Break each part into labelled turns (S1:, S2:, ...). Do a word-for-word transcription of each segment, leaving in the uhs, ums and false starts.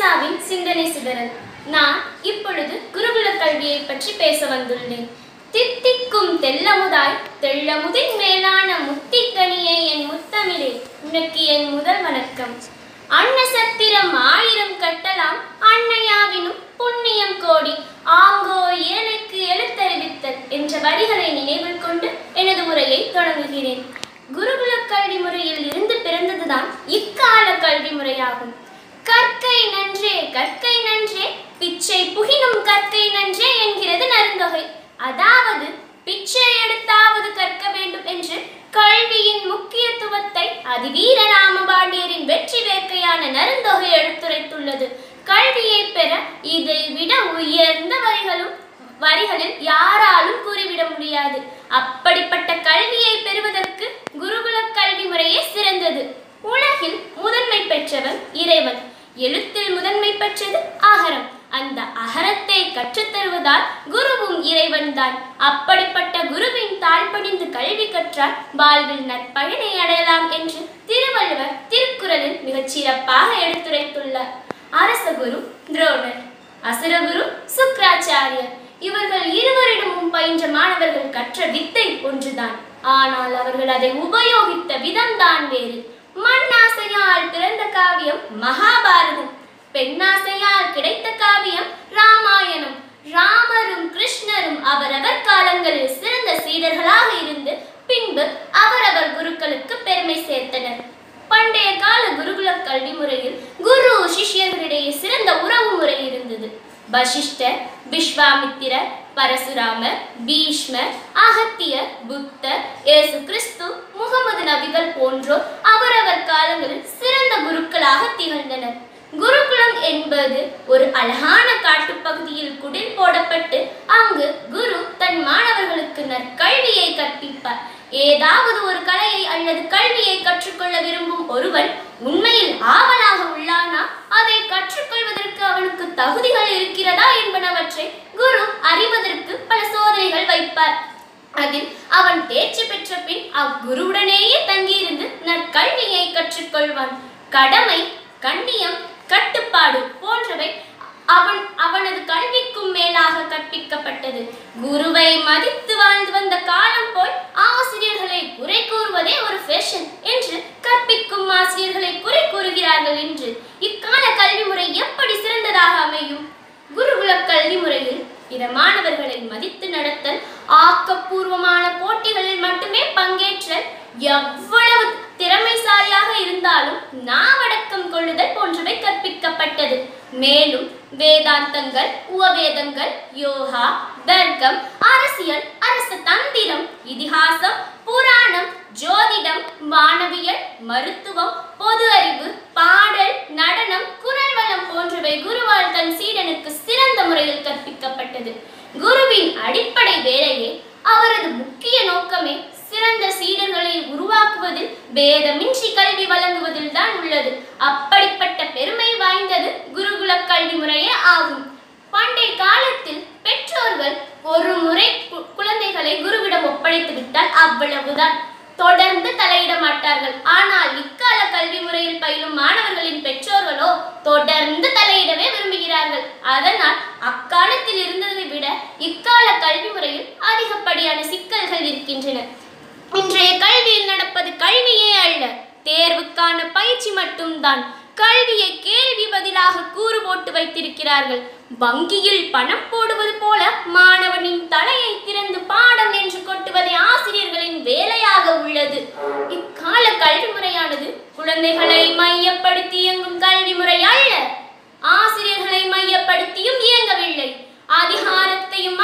S1: தெரேசாவின் சிந்தனை சிதறல். நான் இப்பொழுது குருகுல கல்வியை பற்றி பேச வந்துள்ளேன். தித்திக்கும் தெல்லமுதாய் தெள்ளமுதின் மேலான முத்திக்கனியே என் முத்தமிழே, உனக்கு என் முதல் வணக்கம். அன்ன சத்திரம் ஆயிரம் கட்டலாம், அன்னையாவினும் புண்ணியம் கோடி, ஆங்கோ ஏழைக்கு எழுத்தறிவித்தல் என்ற வரிகளை நினைவில் கொண்டு எனது உரையை தொடங்குகிறேன். குருகுல கல்வி முறையில் இருந்து பிறந்ததுதான் இக்கால கல்வி முறையாகும். கற்கை நன்றே கற்கை நன்றே, பிச்சை புகினும் கற்கை நன்றே என்கிறது நருந்தொகை. அதாவது பிச்சை எடுத்தாவது கற்க வேண்டும் என்று கல்வியின் முக்கியத்துவத்தை அதிவீர ராமபாண்டியரின் வெற்றி வேட்கையான நருந்தொகை எடுத்துரைத்துள்ளது. கல்வியை பெற இதை விட உயர்ந்த வரிகளும் வரிகளில் யாராலும் கூறிவிட முடியாது. அப்படிப்பட்ட கல்வியை பெறுவதற்கு குருகுல கல்வி முறையே சிறந்தது. உலகில் முதன்மை பெற்றவன் இறைவன். எழுத்தில் முதன்மை பெற்றது அகரம். அந்த அகரத்தை கற்றுத்தருவதால் குருவும் இறைவன் தான். அப்படிப்பட்ட குருவின் தாழ்பணிந்து கல்வி கற்றால் வாழ்வில் நற்பயனை அடையலாம் என்று திருவள்ளுவர் திருக்குறளில் மிகச் சிறப்பாக எடுத்துரைத்துள்ளார். அரசகுரு துரோணர், அசுரகுரு சுக்ராச்சாரியர். இவர்கள் இருவரிடமும் பயின்ற மாணவர்கள் கற்ற வித்தை ஒன்றுதான். ஆனால் அவர்கள் அதை உபயோகித்த விதம்தான் வேறு. மண்ணாசையால் பிறந்த காவியம் மகாபாரதம், பெண்ணாசையால் கிடைத்த காவியம் ராமாயணம். ராமரும் கிருஷ்ணரும் அவரவர் காலங்களில் சிறந்த சீடர்களாக இருந்து பின்பு அவரவர் குருக்களுக்கு பெருமை சேர்த்தனர். பண்டைய கால குருகுல கல்வி முறையில் குரு சிஷ்யர்களிடையே சிறந்த உறவு முறை இருந்தது. வசிஷ்டர், விஸ்வாமித்திரர், பரசுராமர், பீஷ்மர், அகத்தியர், புத்தர், இயேசு கிறிஸ்து, முகமது நபிகள் போன்றோர் அவரவர் காலங்களில் சிறந்த குருக்களாக திகழ்ந்தனர். குருகுலம் என்பது ஒரு அழகான காட்டுப்பகுதியில் குடில் போடப்பட்டு அங்கு குரு தன் மாணவர்களுக்கு நற்கல்வியை கற்பிப்பார். ஏதாவது ஒரு கலையை அல்லது கல்வியை கற்றுக்கொள்ள விரும்பும் ஒருவன் உண்மையில் ஆவலாக உள்ளானா அதை கற்றுக்கொள்வதற்கு அவனுக்கு தகுதிகள் இருக்கிறதா என்பனவற்றை குரு அறிவதற்கு பல சோதனைகள் வைப்பார். அதில் அவன் தேர்ச்சி பெற்ற பின் அக்குருவுடனேயே தங்கியிருந்து நற்கல்வியை கற்றுக்கொள்வான். கடமை, கண்ணியம், கட்டுப்பாடு போன்றவை அவன் அவனது கல்விக்கும் மேலாக கற்பிக்கப்பட்டது. குருவை மதித்து வாழ்ந்து வந்த காலம் போய் ஆசிரியர்களை குறை கூறுவதே ஒரு ஃபேஷன் என்று கற்பிக்கும் ஆசிரியர்களை குறை கூறுகிறார்கள் என்று இக்கால கல்வி முறை எப்படி சிறந்ததாக அமையும்? குருகுல கல்வி முறையில் பிற மாணவர்களை மதித்து நடத்தல், ஆக்கப்பூர்வமான போட்டிகளில் மட்டுமே பங்கேற்றல், எவ்வளவு திறமைசாலியாக இருந்தாலும் நாவடக்கம் கொள்ளுதல் போன்றவை கற்பிக்கப்பட்டது. மேலும் வேதாந்தங்கள், உபவேதங்கள், யோகா, தர்க்கம், அரசியல், அரச தந்திரம், இதிகாசம், புராணம், ஜோதிடம், வானவியல், மருத்துவம், பொது அறிவு, பாடல், நடனம், குரல் வளம் போன்றவை குருவால் தன் சீடனுக்கு சிறந்த முறையில் கற்பிக்கப்பட்டது. குருவின் அடிப்படை வேலையே, அவரது முக்கிய நோக்கமே சிறந்த சீடர்களை உருவாக்குவதில், பேதமின்றி கல்வி வழங்குவதில் தான் உள்ளது. அப்படிப்பட்ட பெருமை வாய்ந்தது குருகுல கல்வி முறையே ஆகும். பண்டைய காலத்தில் பெற்றோர்கள் ஒரு முறை குழந்தைகளை குருவிடம் ஒப்படைத்து விட்டால் அவ்வளவுதான், தொடர்ந்து தலையிட மாட்டார்கள். ஆனால் இக்கால கல்வி முறையில் பயிலும் மாணவர்களின் பெற்றோர்களோ தொடர்ந்து தலையிடவே விரும்புகிறார்கள். அதனால் அக்காலத்தில் இருந்ததை விட இக்கால கல்வி முறையில் அதிகப்படியான சிக்கல்கள் இருக்கின்றன. இன்றைய கல்வியில் நடப்பது கல்வியே அல்ல, தேர்வுக்கான பயிற்சி மட்டும்தான். கல்வியை கேள்வி பதிலாக கூறு போட்டு வைத்திருக்கிறார்கள். வங்கியில் பணம் போடுவது போல மாணவனின் தலையை திறந்து பாடம் என்று கொட்டுவதே ஆசிரியர்களின் வேலையாக உள்ளது. இக்கால கல்வி முறையானது குழந்தைகளை மையப்படுத்தி இயங்கும் கல்வி முறை அல்ல. ஆசிரியர்களை மையப்படுத்தியும் இயங்கவில்லை. அதிகாரத்தையும்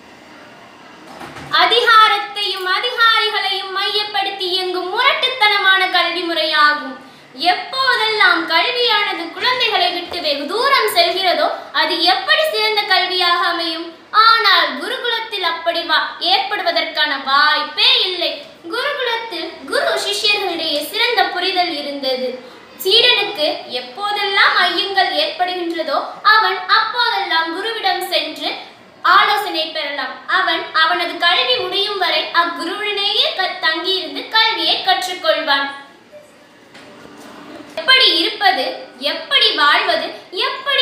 S1: அதிகாரத்தையும் அதிகாரிகளையும் மையப்படுத்தி இயங்கும் முரட்டுத்தனமான கல்வி முறையாகும். எப்போதெல்லாம் கல்வியானது குழந்தைகளை விட்டு வெகு தூரம் செல்கிறதோ அது எப்படி சிறந்த கல்வியாக அமையும்? ஆனால் குருகுலத்தில் அப்படி ஏற்படுவதற்கான வாய்ப்பே இல்லை. குருகுலத்தில் குரு சிஷ்யர்களிடையே சிறந்த புரிதல் இருந்தது. சீடனுக்கு எப்போதெல்லாம் ஐயங்கள் ஏற்படுகின்றதோ அவன் அப்போதெல்லாம் குருவிடம் சென்று ஆலோசனை பெறலாம். அவன் அவனது கல்வி முடியும் வரை அக்குருவினையே தங்கியிருந்து கல்வியை கற்றுக்கொள்வான். எப்படி இருப்பது, எப்படி வாழ்வது, எப்படி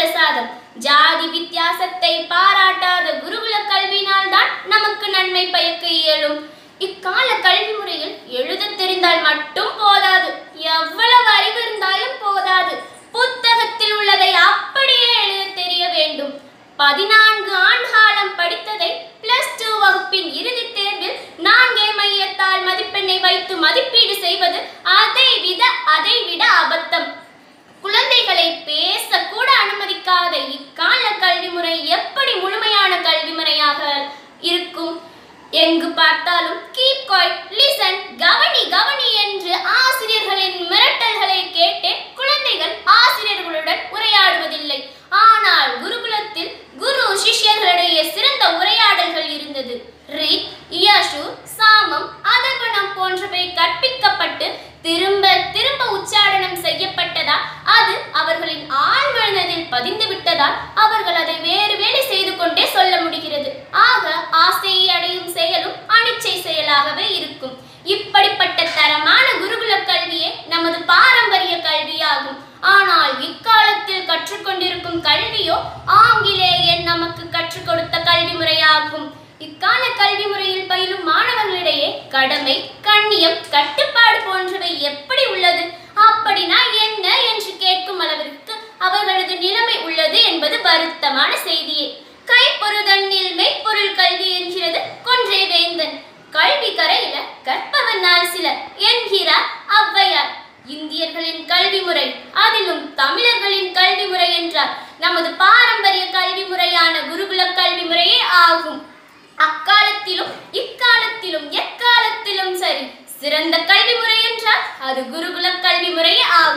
S1: பிரசாதம். ஜாதி வித்தியாசத்தை பாராட்டாத குருகுல கல்வியினால் தான் நமக்கு நன்மை பயக்க இயலும். இக்கால கல்வி முறையில் எழுத தெரிந்தால் மட்டும் போதாது, எவ்வளவு அறிவு இருந்தாலும் போதாது. புத்தகத்தில் உள்ளதை அப்படியே எழுத தெரிய வேண்டும். பதினான்கு ஆண்டு காலம் படித்ததை பிளஸ் டூ வகுப்பின் இறுதி தேர்வில் நான்கே மையத்தால் மதிப்பெண்ணை வைத்து மதிப்பீடு செய்வது அதை விட அதை விட அபத்தம். குழந்தைகளை பேச கூட அனுமதிக்காத இக்கால கல்வி முறை எப்படி முழுமையான கல்வி முறையாக இருக்கும்? எங்கு பார்த்தாலும் கீப் குவைட், லிசன், கவனி கவனி என்று ஆசிரியர்களின் மிரட்டல்களை கேட்டு குழந்தைகள் ஆசிரியர்களுடன் உரையாடுவதில்லை. ஆனால் குருகுலத்தில் குரு சிஷ்யர்களிடையே சிறந்த உரையாடல்கள் இருந்தது. ரிக், யசு, சாமம், அதர்வனம் போன்றவை கற்பிக்கப்பட்டு திரும்ப திரும்ப உச்சாரணம் செய்யப்பட்டதால் அது அவர்களின் ஆழ்மனதில் பதிந்து விட்டதால் அவர்கள் அதை வேறு வேலை செய்து கொண்டே சொல்ல முடிகிறது. ஆக ஆசையை அடையும் செயலும் அனிச்சை செயலாகவே இருக்கும். இப்படிப்பட்ட தரமான குருகுல கல்வியே நமது பாரம்பரிய கல்வியாகும். ஆனால் இக்காலத்தில் கற்றுக்கொண்டிருக்கும் கல்வியோ ஆங்கிலேயர் நமக்கு கற்றுக் கொடுத்த கல்வி முறையாகும். இக்கால கல்வி முறையில் பயிலும் மாணவர்களிடையே கடமை, கண்ணியம், கட்டுப்பாடு போன்றவை எப்படி உள்ளது? அப்படின்னா என்ன என்று கேட்கும் அளவிற்கு அவர்களது நிலைமை உள்ளது என்பது வருத்தமான செய்தியே. கைப்பொருதன்னில் மெய்ப்பொருள் கல்வி என்கிறது கொன்றை வேந்தன். கல்வி கரையில கற்பவர் நாள் சிலர் என்கிறார் ஔவையார். இந்தியர்களின் கல்வி முறை, அதிலும் தமிழர்களின் கல்வி முறை என்றால் நமது பாரம்பரிய கல்வி முறையான குருகுல கல்வி முறையே ஆகும். அக்காலத்திலும் இக்காலத்திலும் எக்காலத்திலும் சரி, சிறந்த கல்வி முறை என்றால் அது குருகுல கல்வி முறையே ஆகும்.